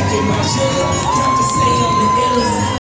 Get my sugar, time to say I'm the illest.